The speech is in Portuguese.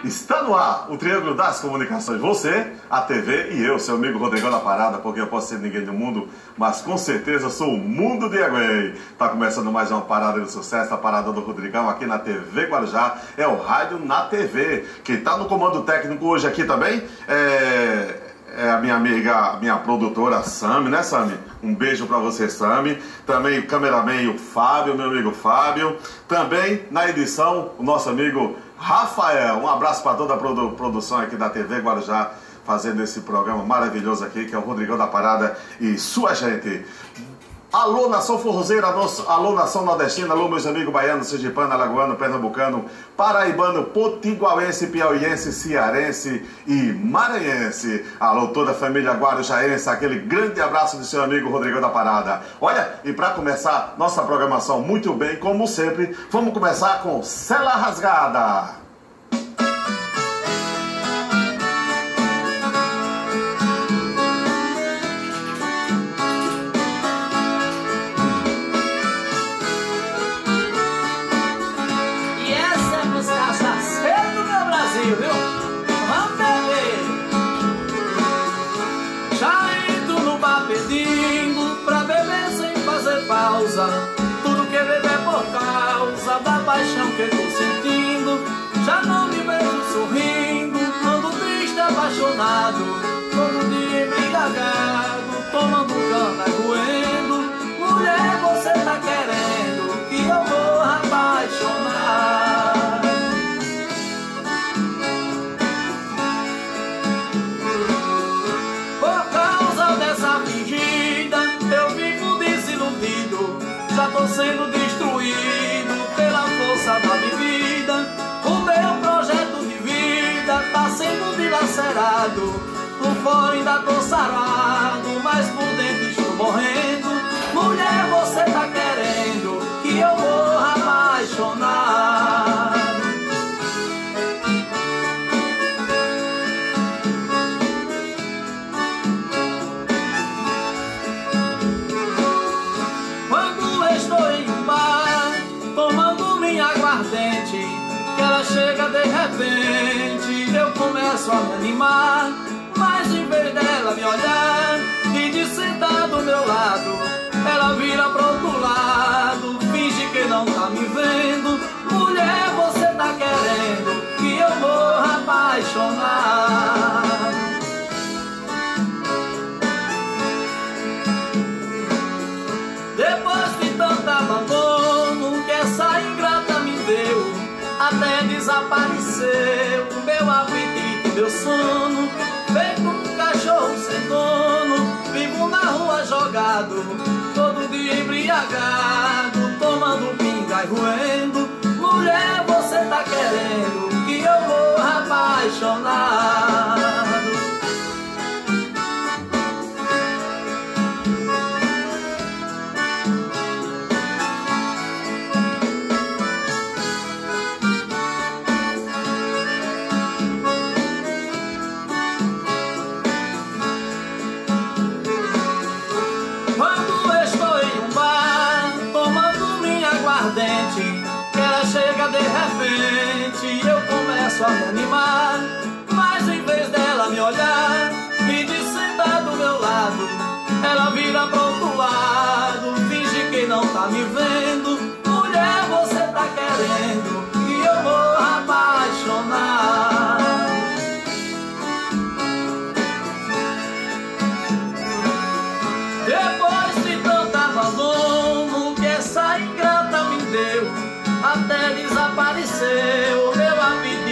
Está no ar o Triângulo das Comunicações. Você, a TV e eu, seu amigo Rodrigão da Parada, porque eu posso ser ninguém do mundo, mas com certeza sou o mundo de Aguei. Tá começando mais uma parada de sucesso, a parada do Rodrigão aqui na TV Guarujá. É o rádio na TV. Quem tá no comando técnico hoje aqui também é a minha amiga, minha produtora Sami, né, Sami? Um beijo pra você, Sami. Também o cameraman, o Fábio, meu amigo Fábio. Também na edição, o nosso amigo Rafael. Um abraço para toda a produção aqui da TV Guarujá, fazendo esse programa maravilhoso aqui, que é o Rodrigão da Parada e sua gente. Alô, nação forrozeira, alô, nação nordestina, alô, meus amigos baianos, sergipano, alagoano, pernambucano, paraibano, potiguaense, piauiense, cearense e maranhense. Alô, toda a família guarujaense, aquele grande abraço do seu amigo Rodrigão da Parada. Olha, e para começar nossa programação muito bem, como sempre, vamos começar com Sela Rasgada. Tudo que beber é por causa da paixão que tô sentindo. Já não me vejo sorrindo, ando triste, apaixonado, todo dia embriagado, tomando cana, roendo. Mulher, você tá querendo que eu vou apaixonar. Por causa dessa fingida, eu vivo desiludido. Já tô sendo destruído pela força da bebida. O meu projeto de vida tá sendo dilacerado. Por fora ainda tô sarado, mas por dentro estou morrendo. Mulher, você tá querendo que eu morra apaixonado. Que ela chega de repente, eu começo a me animar, mas em vez dela me olhar e de sentar do meu lado, ela vira pro outro lado, finge que não tá me vendo. Mulher, você tá querendo que eu morra apaixonado. Depois de tanto abandono que essa ingrata me deu, até desapareceu o meu apetite, meu sono. Feito um cachorro sem dono, vivo na rua jogado, todo dia embriagado, tomando pinga e roendo. Mulher, você tá querendo que eu morra apaixonado. Que ela chega de repente, eu começo a me animar, mas em vez dela me olhar e de sentar do meu lado, ela vira pro outro lado, finge que não tá me vendo. Mulher, você tá querendo que eu morra apaixonado. Depois de tanto abandono que essa ingrata me deu, até desapareceu o meu apetite,